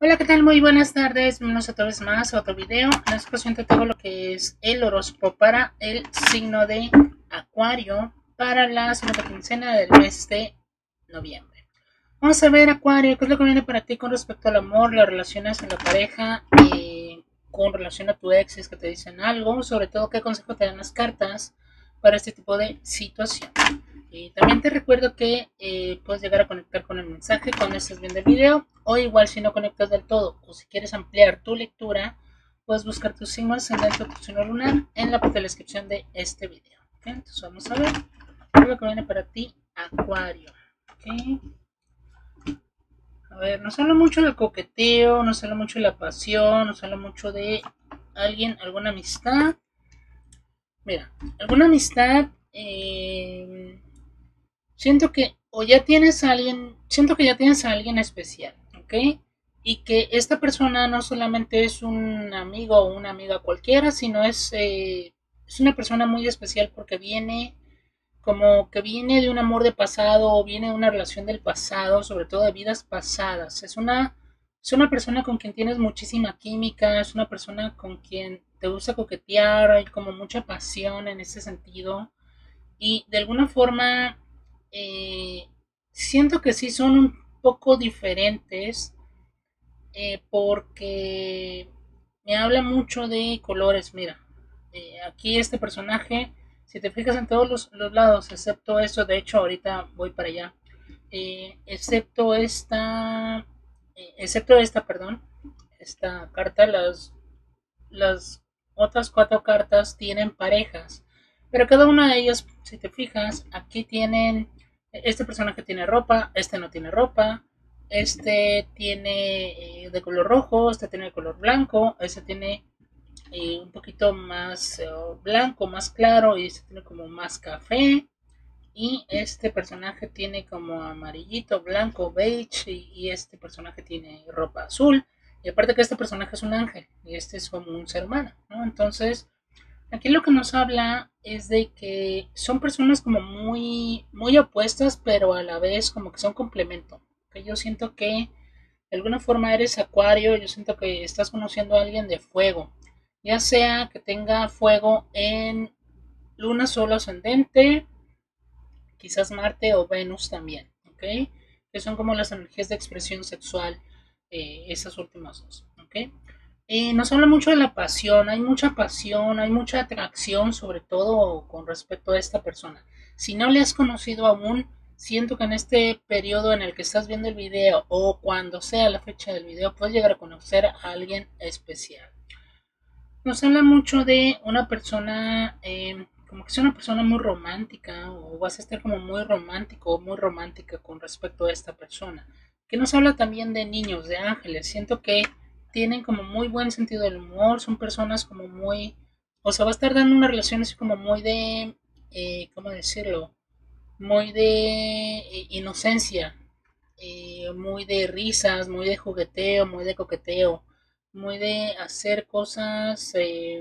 Hola, ¿qué tal? Muy buenas tardes. Bienvenidos otra vez más a otro video. En esta ocasión te tengo lo que es el horóscopo para el signo de Acuario para la segunda quincena del mes de noviembre. Vamos a ver, Acuario, qué es lo que viene para ti con respecto al amor, las relaciones en la pareja, con relación a tu ex, si es que te dicen algo, sobre todo qué consejo te dan las cartas para este tipo de situación. Y también te recuerdo que puedes llegar a conectar con el mensaje cuando estés viendo el video, o igual si no conectas del todo o si quieres ampliar tu lectura, puedes buscar tu signo ascendente o tu signo lunar en la parte de la descripción de este video. ¿Okay? Entonces vamos a ver lo que viene para ti, Acuario. ¿Okay? A ver, nos habla mucho del coqueteo, nos habla mucho de la pasión, nos habla mucho de alguien, alguna amistad. Mira, alguna amistad. Siento que o ya tienes a alguien, siento que ya tienes a alguien especial, ¿ok? Y que esta persona no solamente es un amigo o una amiga cualquiera, sino es una persona muy especial porque viene como que viene de un amor de pasado o viene de una relación del pasado, sobre todo de vidas pasadas. Es una persona con quien tienes muchísima química, es una persona con quien te gusta coquetear, hay como mucha pasión en ese sentido y de alguna forma eh, siento que sí son un poco diferentes porque me habla mucho de colores. Mira, aquí este personaje, si te fijas en todos los lados, excepto eso, de hecho ahorita voy para allá, excepto esta, perdón, esta carta, las otras cuatro cartas tienen parejas, pero cada una de ellas, si te fijas, aquí tienen, este personaje tiene ropa, este no tiene ropa, este tiene de color rojo, este tiene de color blanco, este tiene un poquito más blanco, más claro, y este tiene como más café, y este personaje tiene como amarillito, blanco, beige, y este personaje tiene ropa azul. Y aparte que este personaje es un ángel y este es como un ser humano, ¿no? Entonces, aquí lo que nos habla es de que son personas como muy, muy opuestas, pero a la vez como que son complemento. Que yo siento que de alguna forma eres acuario, yo siento que estás conociendo a alguien de fuego, ya sea que tenga fuego en luna sola ascendente, quizás Marte o Venus también, ¿ok? Que son como las energías de expresión sexual, esas últimas dos, ¿ok? Nos habla mucho de la pasión, hay mucha atracción, sobre todo con respecto a esta persona. Si no le has conocido aún, siento que en este periodo en el que estás viendo el video o cuando sea la fecha del video, puedes llegar a conocer a alguien especial. Nos habla mucho de una persona, como que es una persona muy romántica o vas a estar como muy romántico o muy romántica con respecto a esta persona. Que nos habla también de niños, de ángeles. Siento que tienen como muy buen sentido del humor, son personas como muy, o sea, va a estar dando una relación así como muy de, ¿cómo decirlo? Muy de inocencia, muy de risas, muy de jugueteo, muy de coqueteo, muy de hacer cosas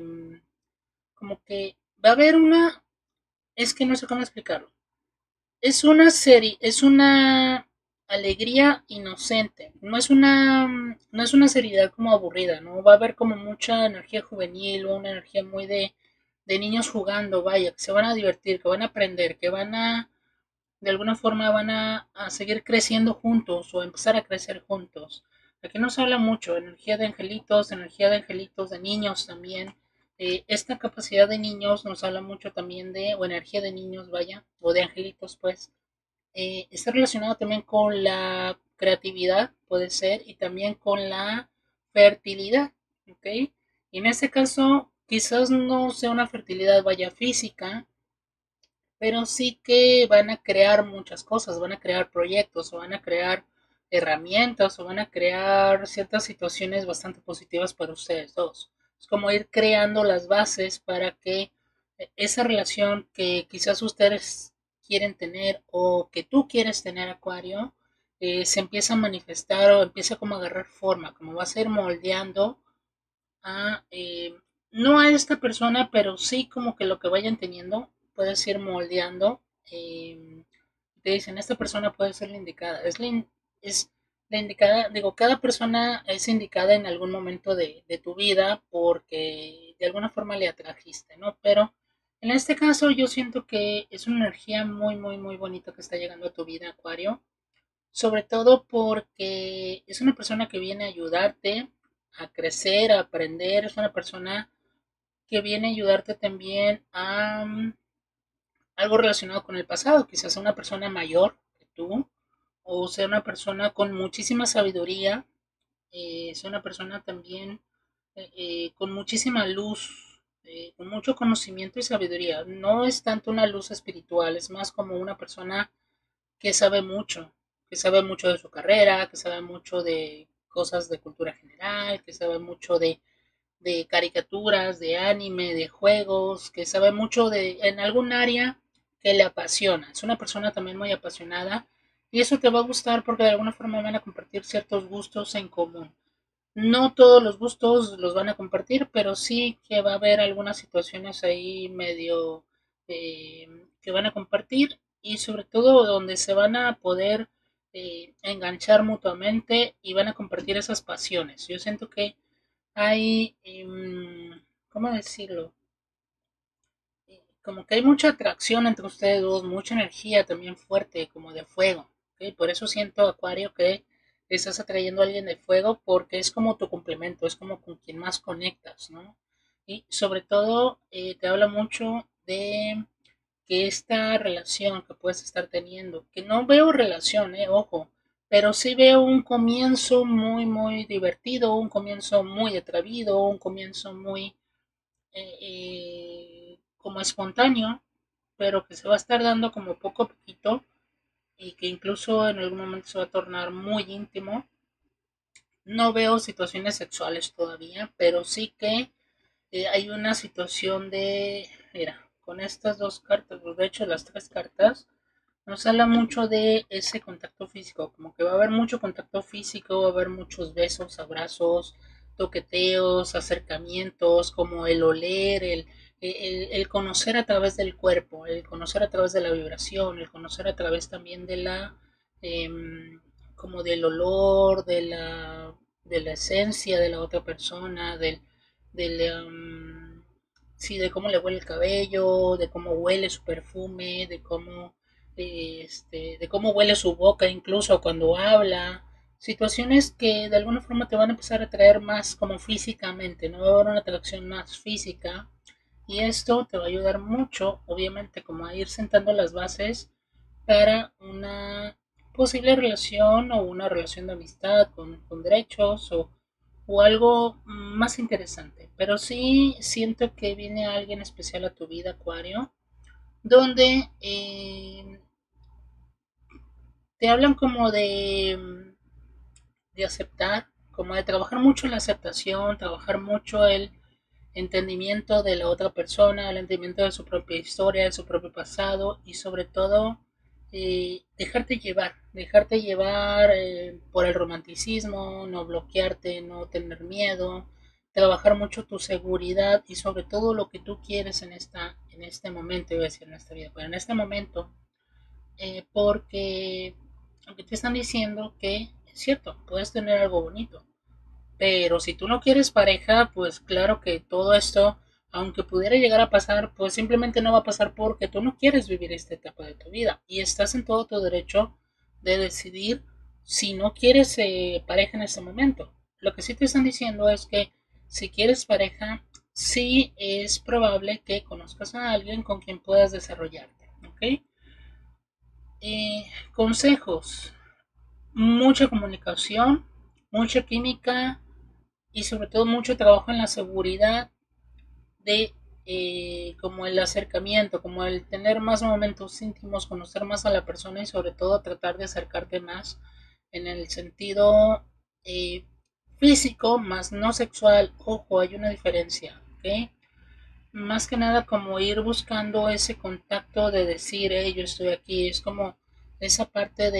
como que va a haber una, es que no sé cómo explicarlo. Es una serie, es una alegría inocente, no es una seriedad como aburrida, ¿no? Va a haber como mucha energía juvenil o una energía muy de niños jugando, vaya, que se van a divertir, que van a aprender, que de alguna forma van a seguir creciendo juntos o empezar a crecer juntos. Aquí nos habla mucho, energía de angelitos, de niños también. Esta capacidad de niños nos habla mucho también de, o energía de niños, vaya, o de angelitos, pues. Está relacionado también con la creatividad, puede ser, y también con la fertilidad, ¿ok? Y en este caso, quizás no sea una fertilidad, vaya, física, pero sí que van a crear muchas cosas, van a crear proyectos o van a crear herramientas o van a crear ciertas situaciones bastante positivas para ustedes dos. Es como ir creando las bases para que esa relación que quizás ustedes quieren tener o que tú quieres tener, Acuario, se empiece a manifestar o empiece como a agarrar forma, como va a ser moldeando a, no a esta persona, pero sí como que lo que vayan teniendo, puedes ir moldeando. Te dicen, esta persona puede ser la indicada. Es la indicada, digo, cada persona es indicada en algún momento de tu vida porque de alguna forma le atrajiste, ¿no? Pero en este caso yo siento que es una energía muy, muy, muy bonita que está llegando a tu vida, Acuario, sobre todo porque es una persona que viene a ayudarte a crecer, a aprender, es una persona que viene a ayudarte también a algo relacionado con el pasado, quizás una persona mayor que tú, o sea una persona con muchísima sabiduría, sea una persona también con muchísima luz, con mucho conocimiento y sabiduría. No es tanto una luz espiritual, es más como una persona que sabe mucho, que sabe mucho de su carrera, que sabe mucho de cosas de cultura general, que sabe mucho de caricaturas, de anime, de juegos, que sabe mucho de en algún área que le apasiona. Es una persona también muy apasionada y eso te va a gustar porque de alguna forma van a compartir ciertos gustos en común. No todos los gustos los van a compartir, pero sí que va a haber algunas situaciones ahí medio eh, que van a compartir y sobre todo donde se van a poder enganchar mutuamente y van a compartir esas pasiones. Yo siento que hay, ¿cómo decirlo? Como que hay mucha atracción entre ustedes dos, mucha energía también fuerte, como de fuego. ¿Ok? Por eso siento, Acuario, que estás atrayendo a alguien de fuego porque es como tu complemento, es como con quien más conectas, ¿no? Y sobre todo te habla mucho de que esta relación que puedes estar teniendo, que no veo relación, ojo, pero sí veo un comienzo muy, muy divertido, un comienzo muy atrevido, un comienzo muy como espontáneo, pero que se va a estar dando como poco a poquito y que incluso en algún momento se va a tornar muy íntimo. No veo situaciones sexuales todavía, pero sí que hay una situación de, mira, con estas dos cartas, de hecho las tres cartas, nos habla mucho de ese contacto físico, como que va a haber mucho contacto físico, va a haber muchos besos, abrazos, toqueteos, acercamientos, como el oler, el conocer a través del cuerpo, el conocer a través de la vibración, el conocer a través también de la, como del olor, de la esencia de la otra persona, del sí, de cómo le huele el cabello, de cómo huele su perfume, de cómo huele su boca incluso cuando habla, situaciones que de alguna forma te van a empezar a atraer más como físicamente, no va a haber una atracción más física y esto te va a ayudar mucho, obviamente, como a ir sentando las bases para una posible relación o una relación de amistad con derechos o algo más interesante. Pero sí siento que viene alguien especial a tu vida, Acuario, donde te hablan como de aceptar, como de trabajar mucho en la aceptación, trabajar mucho el entendimiento de la otra persona, el entendimiento de su propia historia, de su propio pasado y sobre todo dejarte llevar por el romanticismo, no bloquearte, no tener miedo, trabajar mucho tu seguridad y sobre todo lo que tú quieres en este momento, iba a decir en esta vida, pero en este momento, porque aunque te están diciendo que es cierto, puedes tener algo bonito, pero si tú no quieres pareja, pues claro que todo esto, aunque pudiera llegar a pasar, pues simplemente no va a pasar porque tú no quieres vivir esta etapa de tu vida. Y estás en todo tu derecho de decidir si no quieres pareja en este momento. Lo que sí te están diciendo es que si quieres pareja, sí es probable que conozcas a alguien con quien puedas desarrollarte. ¿Ok? Consejos. Mucha comunicación, mucha química, y sobre todo mucho trabajo en la seguridad de como el acercamiento, como el tener más momentos íntimos, conocer más a la persona y sobre todo tratar de acercarte más en el sentido eh, físico, más no sexual. Ojo, hay una diferencia, ¿ok? Más que nada como ir buscando ese contacto de decir, hey, yo estoy aquí, es como esa parte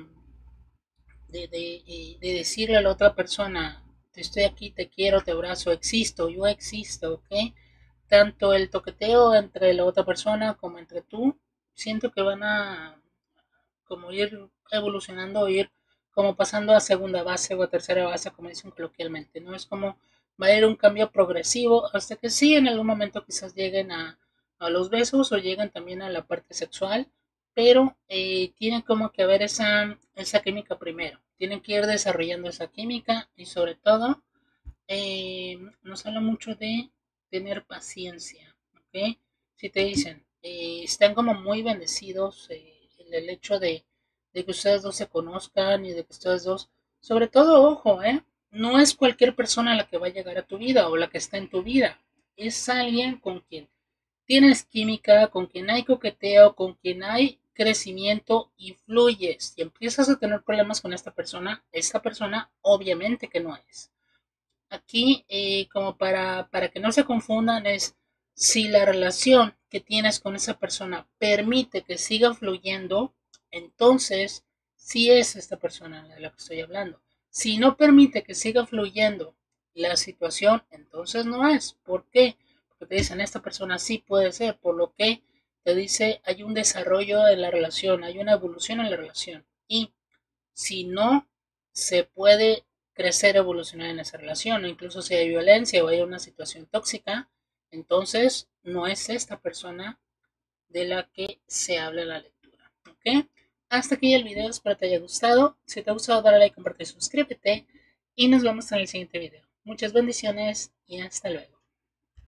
de decirle a la otra persona, te estoy aquí, te quiero, te abrazo, existo, yo existo, ¿ok? Tanto el toqueteo entre la otra persona como entre tú, siento que van a como ir evolucionando, ir como pasando a segunda base o a tercera base, como dicen coloquialmente, ¿no? Es como va a ir un cambio progresivo hasta que sí, en algún momento quizás lleguen a los besos o lleguen también a la parte sexual, pero tiene como que haber esa química primero. Tienen que ir desarrollando esa química y sobre todo nos habla mucho de tener paciencia, ¿ok? Si te dicen, están como muy bendecidos el hecho de que ustedes dos se conozcan y de que ustedes dos, sobre todo, ojo, no es cualquier persona la que va a llegar a tu vida o la que está en tu vida, es alguien con quien tienes química, con quien hay coqueteo, con quien hay crecimiento y fluyes y empiezas a tener problemas con esta persona obviamente que no es. Aquí, como para que no se confundan, es si la relación que tienes con esa persona permite que siga fluyendo, entonces sí es esta persona de la que estoy hablando. Si no permite que siga fluyendo la situación, entonces no es. ¿Por qué? Porque te dicen, esta persona sí puede ser, por lo que te dice, hay un desarrollo de la relación, hay una evolución en la relación. Y si no se puede crecer, evolucionar en esa relación, o incluso si hay violencia o hay una situación tóxica, entonces no es esta persona de la que se habla en la lectura. ¿Ok? Hasta aquí el video, espero te haya gustado. Si te ha gustado, dale like, comparte, suscríbete y nos vemos en el siguiente video. Muchas bendiciones y hasta luego.